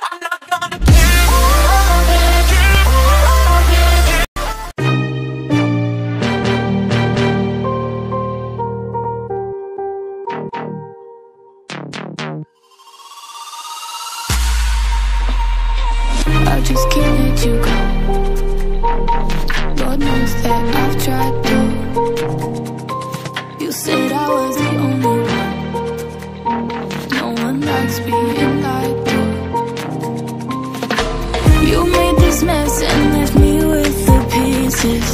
I just can't let you go. Lord knows that I've tried to. You said I was the only one. No one likes being lied to. You made this mess and left me with the pieces.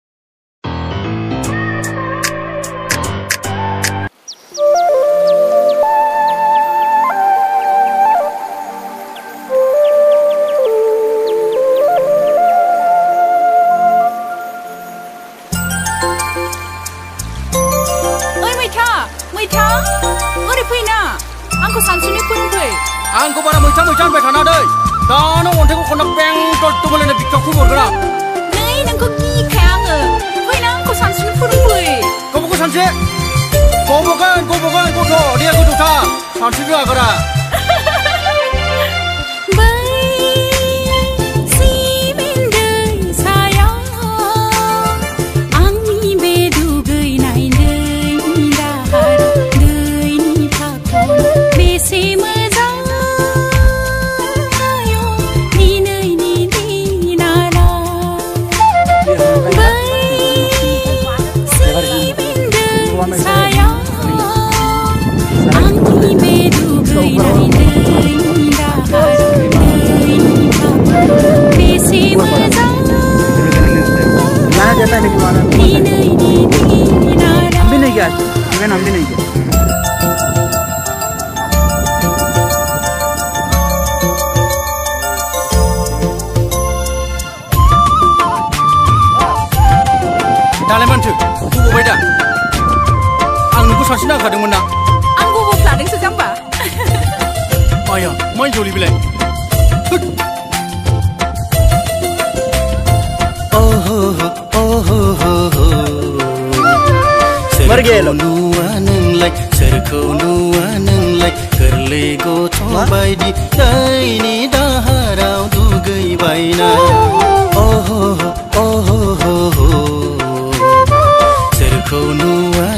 Angko sansuni pun fai. Angko bara muitan bai thana dei. Dano onte ko khona peng to tumale na bikka khu bor gara. Nei nang ko ki khang e. Fai nang ko sansuni pun fai. Ko sanse. Ko bokan ko tho dia ko tha. Sansi ga gara. जाता है लेकिन वहाँ हम भी नहीं गया even हम भी नहीं गया दालाय मानथो बबाय दा आं नोंखौ सानसे नांखादोंमोन ना आं बबाफ्लादोंसो जाम्बा आया माइ जलि बिलाय मर गए लोग नुआ नंगलाय सोरखौ नुआ नंगलाय गोरलै गथ' बायदि दैनि दाहाराव दुगैबायना सोरखौ नुआ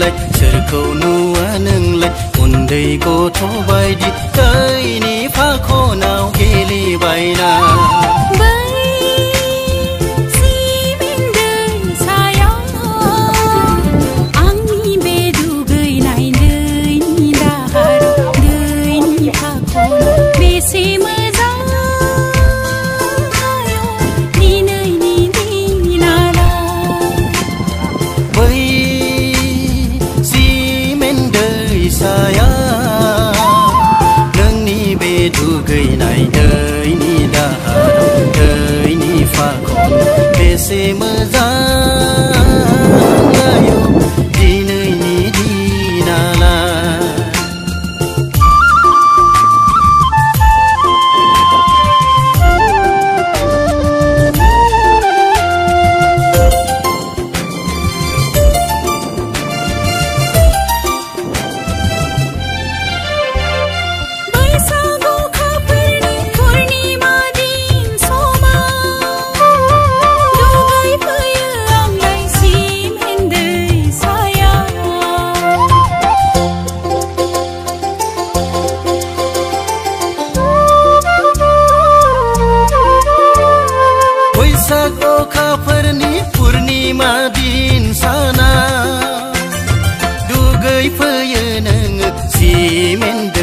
नंगलाय उन्दै गथ' बायदि दैनि फाखनाव गेलेबायना दुगैनाय दैनि दाहाराव दैनि फाखन बेसे मोजां आयौ दिनैनि दिनालाय अखाफोरनि पुर्णिमा दिन साना दुगै फैयो नोङो सिमेन्ट